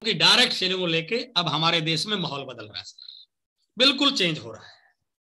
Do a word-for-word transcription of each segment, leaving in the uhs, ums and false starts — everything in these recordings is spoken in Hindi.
कि डायरेक्ट सेलिंग को लेके अब हमारे देश में माहौल बदल रहा है, बिल्कुल चेंज हो रहा है।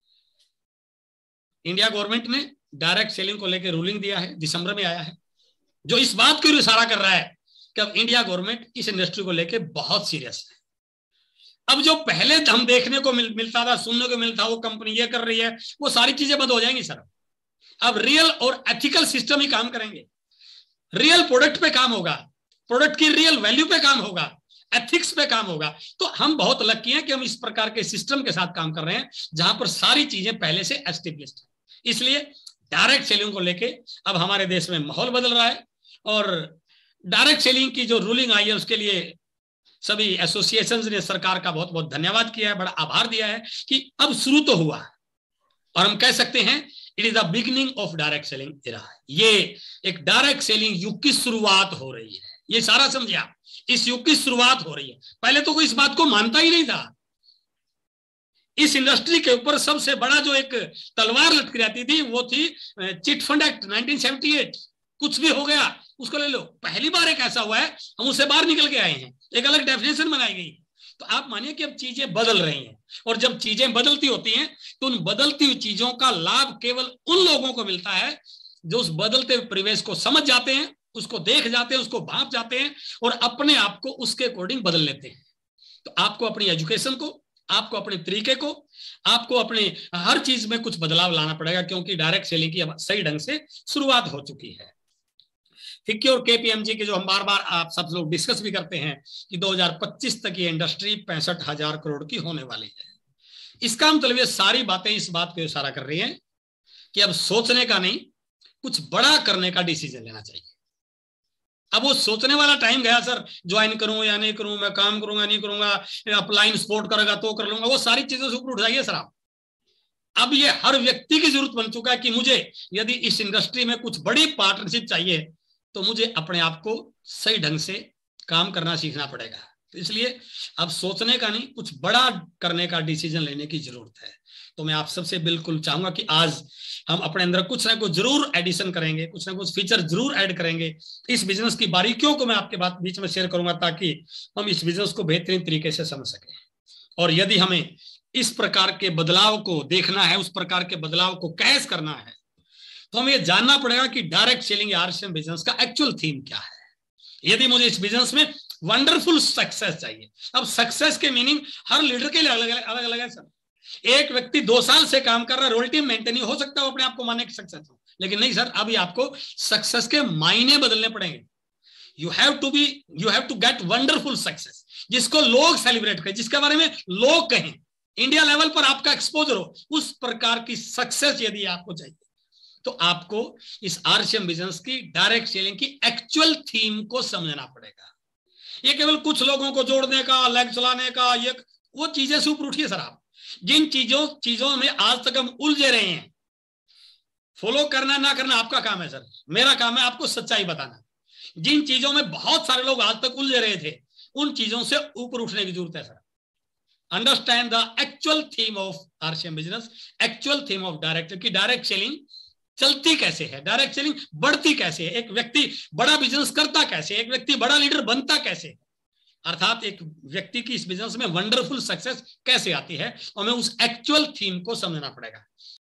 इंडिया गवर्नमेंट ने डायरेक्ट सेलिंग को लेकर रूलिंग दिया है, दिसंबर में आया है, जो इस बात की इशारा कर रहा है कि अब इंडिया गवर्नमेंट इस इंडस्ट्री को लेकर बहुत सीरियस है। अब जो पहले हम देखने को मिल, मिलता था, सुनने को मिलता, वो कंपनी ये कर रही है, वो सारी चीजें बंद हो जाएंगी सर। अब रियल और एथिकल सिस्टम ही काम करेंगे, रियल प्रोडक्ट पे काम होगा, प्रोडक्ट की रियल वैल्यू पे काम होगा, एथिक्स पे काम होगा। तो हम बहुत लकी हैं कि हम इस प्रकार के सिस्टम के साथ काम कर रहे हैं जहां पर सारी चीजें पहले से एस्टेब्लिश्ड है। इसलिए डायरेक्ट सेलिंग को लेके अब हमारे देश में माहौल बदल रहा है और डायरेक्ट सेलिंग की जो रूलिंग आई है उसके लिए सभी एसोसिएशंस ने सरकार का बहुत बहुत धन्यवाद किया है, बड़ा आभार दिया है कि अब शुरू तो हुआ और हम कह सकते हैं it is the beginning of direct selling era. ये एक डायरेक्ट सेलिंग युग की शुरुआत हो रही है, ये सारा समझिए आप, इस युग की शुरुआत हो रही है। पहले तो कोई इस बात को मानता ही नहीं था। इस इंडस्ट्री के ऊपर सबसे बड़ा जो एक तलवार लटकी रहती थी वो थी chit fund act nineteen seventy eight. कुछ भी हो गया उसको ले लो। पहली बार एक ऐसा हुआ है हम उससे बाहर निकल के आए हैं, एक अलग डेफिनेशन बनाई गई। तो आप मानिए कि अब चीजें बदल रही हैं और जब चीजें बदलती होती हैं तो उन बदलती हुई चीजों का लाभ केवल उन लोगों को मिलता है जो उस बदलते हुए परिवेश को समझ जाते हैं, उसको देख जाते हैं, उसको भांप जाते हैं और अपने आप को उसके अकॉर्डिंग बदल लेते हैं। तो आपको अपनी एजुकेशन को, आपको अपने तरीके को, आपको अपने हर चीज में कुछ बदलाव लाना पड़ेगा क्योंकि डायरेक्ट सेलिंग की अब सही ढंग से शुरुआत हो चुकी है। फिक्की और केपीएमजी के जो हम बार बार आप सब लोग डिस्कस भी करते हैं कि दो हज़ार पच्चीस तक ये इंडस्ट्री पैंसठ हजार करोड़ की होने वाली है। इसका मतलब ये सारी बातें इस बात को इशारा कर रही हैं कि अब सोचने का नहीं, कुछ बड़ा करने का डिसीजन लेना चाहिए। अब वो सोचने वाला टाइम गया सर, ज्वाइन करूं या नहीं करूं, मैं काम करूंगा नहीं करूंगा, अपलाइन सपोर्ट करेगा तो कर लूंगा, वो सारी चीजों से ऊपर उठ जाइए सर आप। अब ये हर व्यक्ति की जरूरत बन चुका है कि मुझे यदि इस इंडस्ट्री में कुछ बड़ी पार्टनरशिप चाहिए तो मुझे अपने आप को सही ढंग से काम करना सीखना पड़ेगा। तो इसलिए अब सोचने का नहीं, कुछ बड़ा करने का डिसीजन लेने की जरूरत है। तो मैं आप सबसे बिल्कुल चाहूंगा कि आज हम अपने अंदर कुछ ना कुछ जरूर एडिशन करेंगे, कुछ ना कुछ फीचर जरूर ऐड करेंगे। इस बिजनेस की बारीकियों को मैं आपके बात बीच में शेयर करूंगा ताकि हम इस बिजनेस को बेहतरीन तरीके से समझ सकें। और यदि हमें इस प्रकार के बदलाव को देखना है, उस प्रकार के बदलाव को कैश करना है, तो हमें जानना पड़ेगा कि डायरेक्ट सेलिंग या आरसीएम बिजनेस का एक्चुअल थीम क्या है। यदि मुझे इस बिजनेस में वंडरफुल सक्सेस चाहिए, अब सक्सेस के मीनिंग हर लीडर के लिए अलग अलग अलग है सर। एक व्यक्ति दो साल से काम कर रहा है, रॉयल्टी मेंटेन हो सकता है वो अपने आप को माने कि सक्सेस हो, लेकिन नहीं सर, अभी आपको सक्सेस के मायने बदलने पड़ेंगे। You have to be you have to get wonderful success, जिसको लोग सेलिब्रेट करें, जिसके बारे में लोग कहें, इंडिया लेवल पर आपका एक्सपोजर हो, उस प्रकार की सक्सेस यदि आपको चाहिए तो आपको इस आरसीएम बिजनेस की डायरेक्ट सेलिंग की एक्चुअल थीम को समझना पड़ेगा। ये केवल कुछ लोगों को जोड़ने का, लेग चलाने का, ये वो चीजें से ऊपर उठिए सर आप। जिन चीजों चीजों में आज तक हम उलझे रहे हैं, फॉलो करना ना करना आपका काम है सर, मेरा काम है आपको सच्चाई बताना। जिन चीजों में बहुत सारे लोग आज तक उलझे रहे थे, उन चीजों से ऊपर उठने की जरूरत है sir. Understand the actual theme of RCM business, actual theme of direct की डायरेक्ट सेलिंग चलती कैसे है, डायरेक्ट सेलिंग बढ़ती कैसे है, एक व्यक्ति बड़ा बिजनेस करता कैसे, एक व्यक्ति बड़ा लीडर बनता कैसे, अर्थात एक व्यक्ति की इस बिजनेस में वंडरफुल सक्सेस कैसे आती है, और हमें उस एक्चुअल थीम को समझना पड़ेगा।